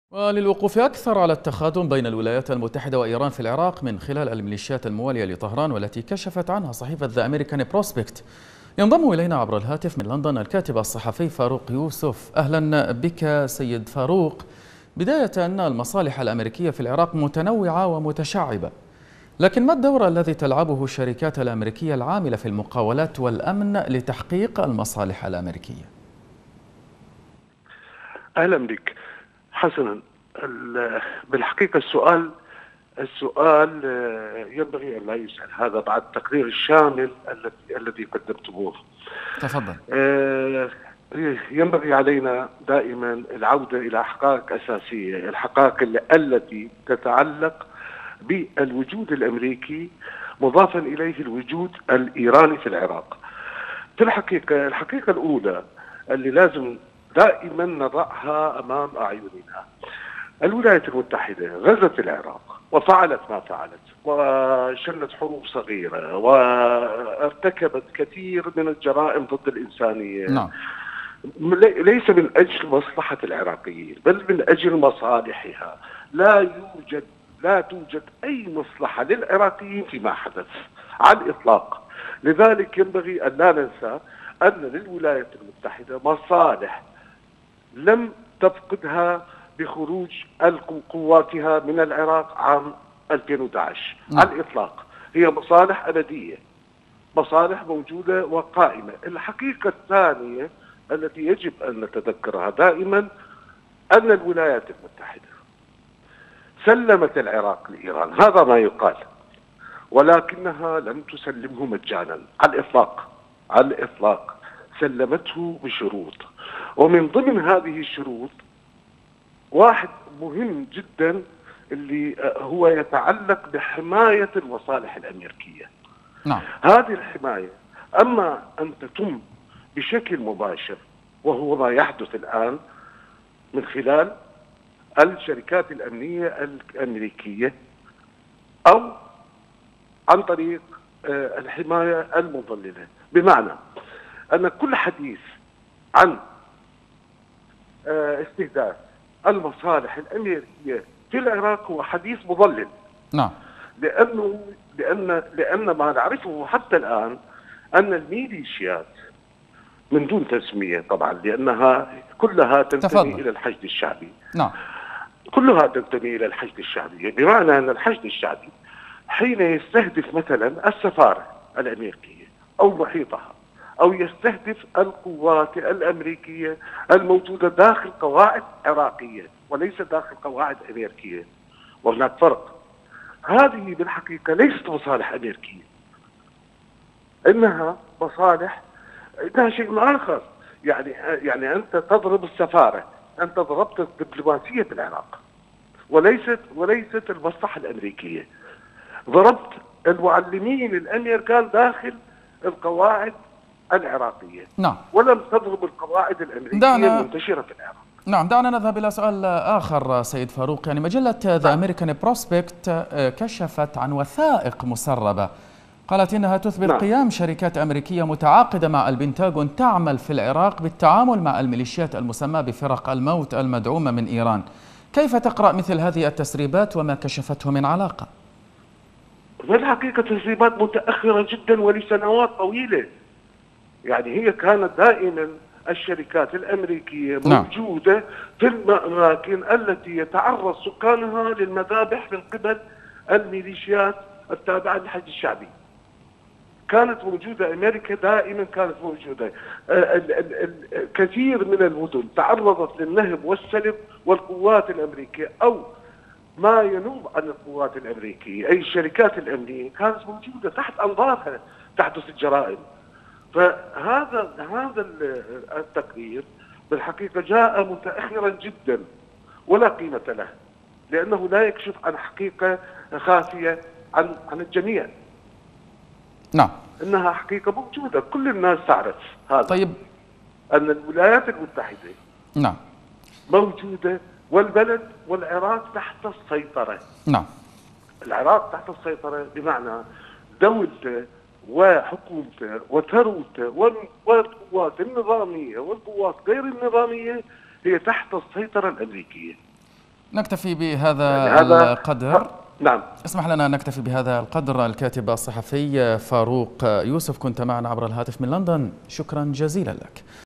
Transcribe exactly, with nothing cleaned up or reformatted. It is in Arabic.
وللوقوف أكثر على التخاذل بين الولايات المتحدة وإيران في العراق من خلال الميليشيات الموالية لطهران والتي كشفت عنها صحيفة ذا أمريكان بروسبكت، ينضم إلينا عبر الهاتف من لندن الكاتب الصحفي فاروق يوسف. أهلا بك سيد فاروق. بداية، المصالح الأمريكية في العراق متنوعة ومتشعبة، لكن ما الدور الذي تلعبه الشركات الأمريكية العاملة في المقاولات والأمن لتحقيق المصالح الأمريكية؟ أهلا بك. حسنا، بالحقيقة السؤال السؤال ينبغي أن لا يسأل هذا بعد التقرير الشامل الذي الذي قدمتموه. تفضل. ينبغي علينا دائما العودة إلى حقائق أساسية، الحقائق التي تتعلق بالوجود الأمريكي مضافا إليه الوجود الإيراني في العراق. في الحقيقة الحقيقة الأولى اللي لازم دائما نضعها أمام أعيننا، الولايات المتحدة غزت العراق وفعلت ما فعلت وشنت حروب صغيرة وارتكبت كثير من الجرائم ضد الإنسانية. نعم. ليس من أجل مصلحة العراقيين بل من أجل مصالحها. لا يوجد لا توجد أي مصلحة للعراقيين فيما حدث على الإطلاق. لذلك ينبغي أن لا ننسى أن للولايات المتحدة مصالح لم تفقدها بخروج قواتها من العراق عام ألفين وأحد عشر. نعم. على الإطلاق هي مصالح أبدية، مصالح موجودة وقائمة. الحقيقة الثانية التي يجب أن نتذكرها دائما أن الولايات المتحدة سلمت العراق لإيران، هذا ما يقال، ولكنها لم تسلمه مجانا على الإطلاق. على الإطلاق سلمته بشروط، ومن ضمن هذه الشروط واحد مهم جدا اللي هو يتعلق بحماية المصالح الأمريكية. نعم. هذه الحماية أما أن تتم بشكل مباشر، وهو ما يحدث الآن من خلال الشركات الأمنية الأمريكية، أو عن طريق الحماية المضللة، بمعنى أن كل حديث عن استهداف المصالح الأمريكية في العراق هو حديث مضلل. نعم. لأنه لأن لأن ما نعرفه حتى الآن أن الميليشيات من دون تسمية طبعا، لأنها كلها تنتمي تفضل. إلى الحشد الشعبي. نعم. كلها تنتمي إلى الحشد الشعبي، بمعنى أن الحشد الشعبي حين يستهدف مثلا السفارة الأمريكية أو محيطها، أو يستهدف القوات الأمريكية الموجودة داخل قواعد عراقية وليس داخل قواعد أمريكية، وهناك فرق. هذه بالحقيقة ليست مصالح أمريكية، إنها مصالح، إنها شيء آخر. يعني يعني أنت تضرب السفارة، أنت ضربت الدبلوماسية في العراق، وليست وليست المصلحة الأمريكية. ضربت المعلمين الأمريكان داخل القواعد العراقية. نعم. ولم تضرب القواعد الأمريكية دعنا... المنتشرة في العراق. نعم، دعنا نذهب إلى سؤال آخر سيد فاروق. يعني مجلة ذا أمريكان بروسبكت كشفت عن وثائق مسربة قالت إنها تثبت نعم. قيام شركات أمريكية متعاقدة مع البنتاغون تعمل في العراق بالتعامل مع الميليشيات المسماة بفرق الموت المدعومة من إيران. كيف تقرأ مثل هذه التسريبات وما كشفته من علاقة؟ في الحقيقة تسريبات متأخرة جدا ولسنوات طويلة. يعني هي كانت دائما الشركات الأمريكية موجودة نعم. في الأماكن التي يتعرض سكانها للمذابح من قبل الميليشيات التابعة للحشد الشعبي. كانت موجودة أمريكا، دائما كانت موجودة. كثير من المدن تعرضت للنهب والسلب، والقوات الأمريكية أو ما ينوب عن القوات الأمريكية أي الشركات الأمنية كانت موجودة تحت أنظارها تحدث الجرائم. فهذا هذا التقرير بالحقيقة جاء متأخرا جدا ولا قيمة له، لأنه لا يكشف عن حقيقة خافية عن عن الجميع. نعم. إنها حقيقة موجودة، كل الناس تعرف هذا. طيب. أن الولايات المتحدة نعم موجودة، والبلد والعراق تحت السيطرة. نعم. العراق تحت السيطرة بمعنى دولته وحكومته وثروته والقوات النظامية والقوات غير النظامية هي تحت السيطرة الأمريكية. نكتفي بهذا يعني هذا القدر. نعم، اسمح لنا أن نكتفي بهذا القدر. الكاتب الصحفي فاروق يوسف كنت معنا عبر الهاتف من لندن، شكرا جزيلا لك.